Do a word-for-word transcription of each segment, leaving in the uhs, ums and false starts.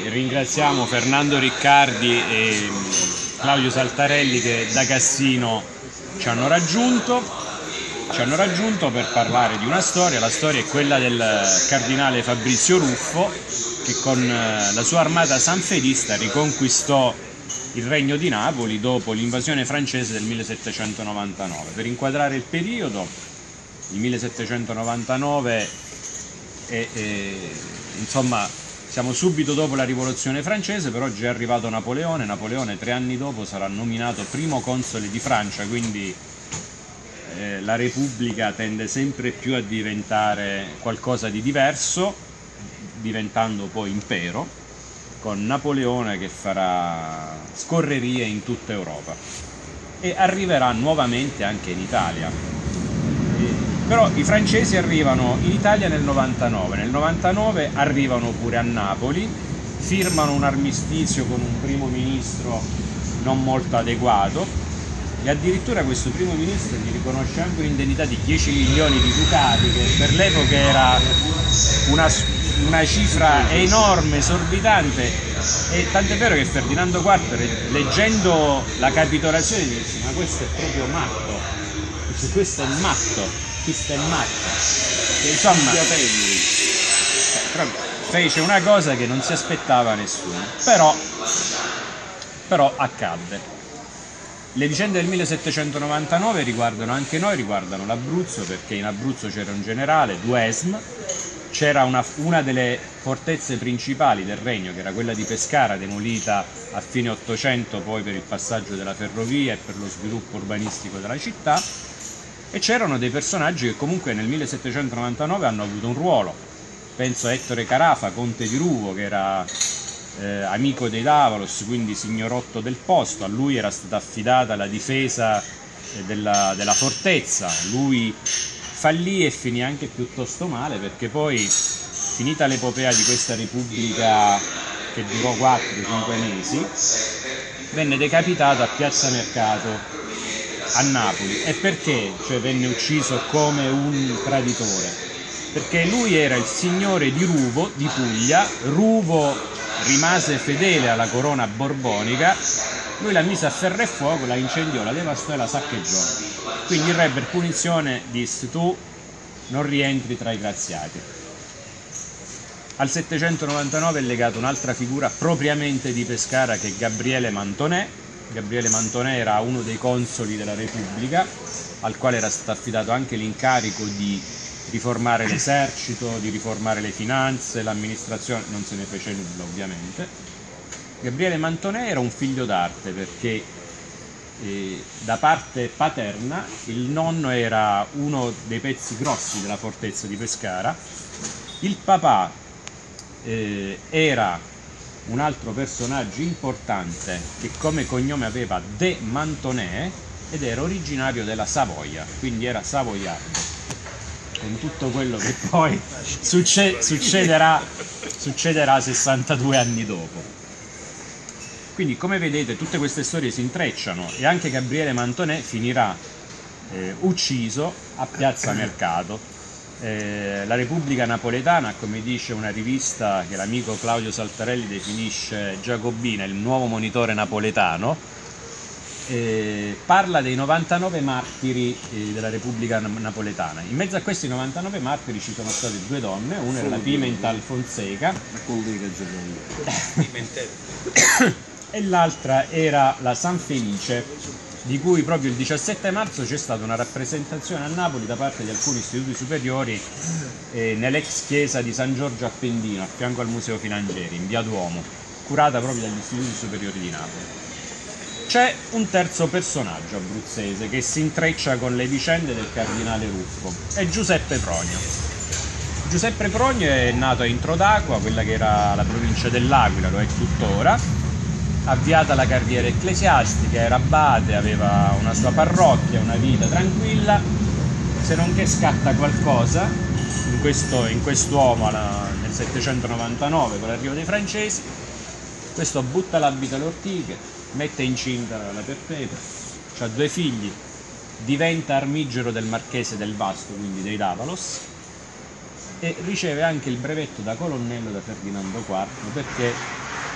ringraziamo Fernando Riccardi e Claudio Saltarelli che da Cassino ci hanno raggiunto, ci hanno raggiunto per parlare di una storia. La storia è quella del cardinale Fabrizio Ruffo, che con la sua armata sanferista riconquistò il regno di Napoli dopo l'invasione francese del millesettecentonovantanove. Per inquadrare il periodo, il millesettecentonovantanove è, è, insomma, siamo subito dopo la rivoluzione francese, però già è arrivato Napoleone. Napoleone tre anni dopo sarà nominato primo console di Francia, quindi eh, la Repubblica tende sempre più a diventare qualcosa di diverso, diventando poi impero, con Napoleone che farà scorrerie in tutta Europa e arriverà nuovamente anche in Italia. Però i francesi arrivano in Italia nel novantanove, nel novantanove arrivano pure a Napoli, firmano un armistizio con un primo ministro non molto adeguato e addirittura questo primo ministro gli riconosce anche un'indennità di dieci milioni di ducati, che per l'epoca era una, una cifra enorme, esorbitante, e tant'è vero che Ferdinando quarto, leggendo la capitolazione, disse: ma questo è proprio matto, questo è matto. Questo è matto, che insomma fece una cosa che non si aspettava nessuno, però, però accadde. Le vicende del millesettecentonovantanove riguardano anche noi, riguardano l'Abruzzo, perché in Abruzzo c'era un generale, Duesme, c'era una, una delle fortezze principali del regno, che era quella di Pescara, demolita a fine Ottocento poi per il passaggio della ferrovia e per lo sviluppo urbanistico della città. E c'erano dei personaggi che comunque nel millesettecentonovantanove hanno avuto un ruolo. Penso a Ettore Carafa, conte di Ruvo, che era eh, amico dei Davalos, quindi signorotto del posto. A lui era stata affidata la difesa eh, della, della fortezza. Lui fallì e finì anche piuttosto male, perché poi, finita l'epopea di questa repubblica che durò quattro cinque mesi, venne decapitato a Piazza Mercato a Napoli. E perché? Cioè venne ucciso come un traditore? Perché lui era il signore di Ruvo, di Puglia. Ruvo rimase fedele alla corona borbonica, lui la mise a ferro e fuoco, la incendiò, la devastò e la saccheggiò. Quindi il re, per punizione, disse: tu non rientri tra i graziati. Al settecentonovantanove è legata un'altra figura propriamente di Pescara, che è Gabriele Mantonè. Gabriele Mantonè era uno dei consoli della Repubblica, al quale era stato affidato anche l'incarico di riformare l'esercito, di riformare le finanze, l'amministrazione. Non se ne fece nulla, ovviamente. Gabriele Mantonè era un figlio d'arte, perché eh, da parte paterna il nonno era uno dei pezzi grossi della fortezza di Pescara, il papà eh, era un altro personaggio importante che come cognome aveva De Mantonè ed era originario della Savoia, quindi era savoiardo, con tutto quello che poi succe succederà, succederà sessantadue anni dopo. Quindi, come vedete, tutte queste storie si intrecciano e anche Gabriele Mantonè finirà eh, ucciso a Piazza Mercato. Eh, la Repubblica Napoletana, come dice una rivista che l'amico Claudio Saltarelli definisce giacobina, il nuovo monitore napoletano, eh, parla dei novantanove martiri eh, della Repubblica Napoletana. In mezzo a questi novantanove martiri ci sono state due donne, una era la Pimentel Fonseca e l'altra era la San Felice, di cui proprio il diciassette marzo c'è stata una rappresentazione a Napoli da parte di alcuni istituti superiori eh, nell'ex chiesa di San Giorgio Appendino, a fianco al Museo Filangieri, in via Duomo, curata proprio dagli istituti superiori di Napoli. C'è un terzo personaggio abruzzese che si intreccia con le vicende del cardinale Ruffo, è Giuseppe Pronio. Giuseppe Pronio è nato a Introdacqua, quella che era la provincia dell'Aquila, lo è tuttora. Avviata la carriera ecclesiastica, era abate, aveva una sua parrocchia, una vita tranquilla, se non che scatta qualcosa in, questo, in quest'uomo nel settecentonovantanove con l'arrivo dei francesi. Questo butta l'abito alle ortiche, mette incinta la Perpetua, ha due figli, diventa armigero del marchese del Vasto, quindi dei Davalos, e riceve anche il brevetto da colonnello da Ferdinando quarto, perché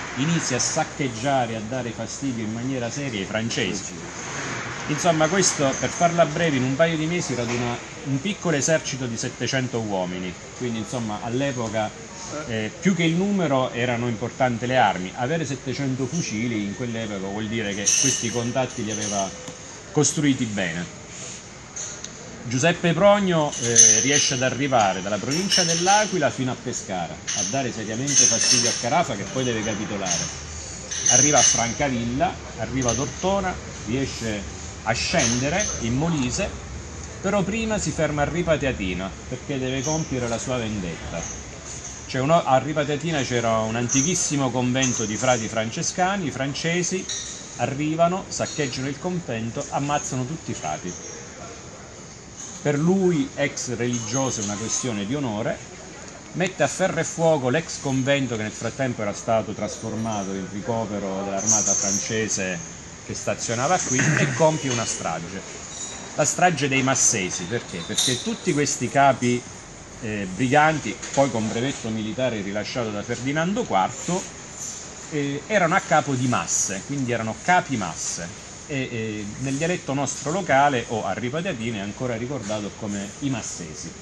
inizia a saccheggiare, a dare fastidio in maniera seria ai francesi. Insomma, questo, per farla breve, in un paio di mesi raduna un piccolo esercito di settecento uomini, quindi insomma all'epoca eh, più che il numero erano importanti le armi. Avere settecento fucili in quell'epoca vuol dire che questi contatti li aveva costruiti bene. Giuseppe Pronio eh, riesce ad arrivare dalla provincia dell'Aquila fino a Pescara, a dare seriamente fastidio a Carafa, che poi deve capitolare. Arriva a Francavilla, arriva ad Ortona, riesce a scendere in Molise, però prima si ferma a Ripa Teatina perché deve compiere la sua vendetta. Cioè uno, a Ripa Teatina c'era un antichissimo convento di frati francescani, i francesi arrivano, saccheggiano il convento, ammazzano tutti i frati. Per lui, ex religioso, è una questione di onore, mette a ferro e fuoco l'ex convento che nel frattempo era stato trasformato in ricovero dell'armata francese che stazionava qui e compie una strage, la strage dei Massesi. Perché? Perché tutti questi capi eh, briganti, poi con brevetto militare rilasciato da Ferdinando quarto, eh, erano a capo di masse, quindi erano capi masse, e eh, nel dialetto nostro locale o a Ripa Teatina è ancora ricordato come i Massesi.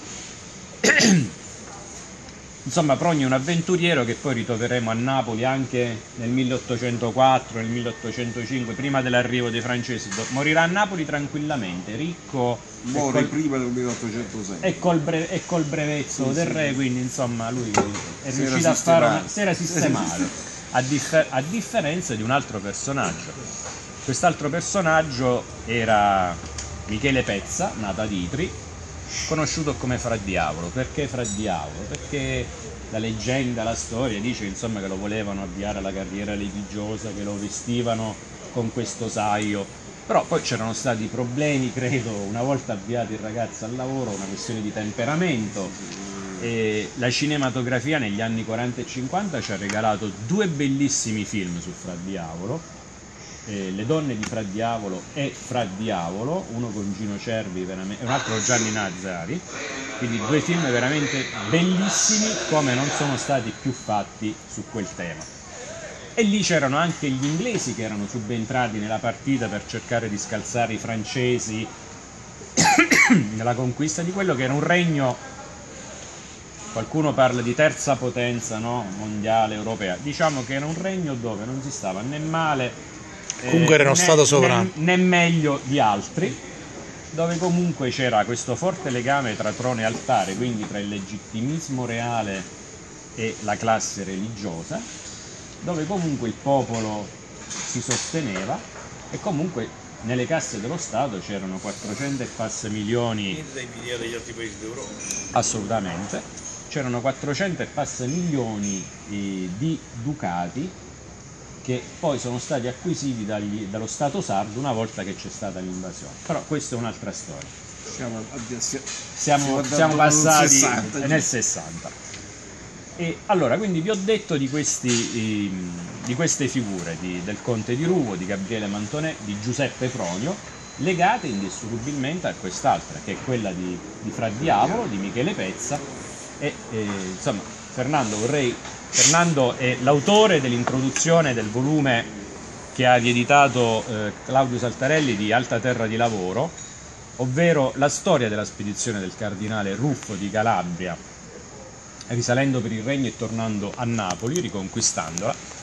Insomma, Pronio è un avventuriero che poi ritroveremo a Napoli anche nel milleottocentoquattro, nel milleottocentocinque, prima dell'arrivo dei francesi. Morirà a Napoli tranquillamente, ricco. Muore prima del milleottocentosei. E col, bre e col brevetto sì, del re, sì. Quindi insomma lui è si riuscito a fare una... si era sistemato, a, differ a differenza di un altro personaggio. Quest'altro personaggio era Michele Pezza, nato ad Itri, conosciuto come Fra Diavolo. Perché Fra Diavolo? Perché la leggenda, la storia dice insomma che lo volevano avviare alla carriera religiosa, che lo vestivano con questo saio, però poi c'erano stati problemi, credo, una volta avviato il ragazzo al lavoro, una questione di temperamento, e la cinematografia negli anni quaranta e cinquanta ci ha regalato due bellissimi film su Fra Diavolo. Eh, Le donne di Fra Diavolo e Fra Diavolo, uno con Gino Cervi e un altro con Gianni Nazzari, quindi due film veramente bellissimi, come non sono stati più fatti su quel tema. E lì c'erano anche gli inglesi che erano subentrati nella partita per cercare di scalzare i francesi nella conquista di quello che era un regno, qualcuno parla di terza potenza, no? Mondiale, europea, diciamo che era un regno dove non si stava né male, comunque era uno stato sovrano, né, né meglio di altri, dove comunque c'era questo forte legame tra trono e altare, quindi tra il legittimismo reale e la classe religiosa, dove comunque il popolo si sosteneva e comunque nelle casse dello Stato c'erano quattrocento e passa milioni degli altri paesi d'Europa. Assolutamente, c'erano quattrocento e passa milioni eh, di ducati che poi sono stati acquisiti dagli, dallo Stato sardo una volta che c'è stata l'invasione. Però questa è un'altra storia. Siamo, siamo, siamo, siamo passati sessanta, nel sessanta. E allora, quindi vi ho detto di, questi, eh, di queste figure, di, del Conte di Ruvo, di Gabriele Mantonè, di Giuseppe Pronio, legate indissolubilmente a quest'altra, che è quella di, di Fra Diavolo, di Michele Pezza. E eh, insomma, Fernando vorrei... Fernando è l'autore dell'introduzione del volume che ha rieditato eh, Claudio Saltarelli di Alta Terra di Lavoro, ovvero la storia della spedizione del cardinale Ruffo di Calabria, risalendo per il regno e tornando a Napoli, riconquistandola.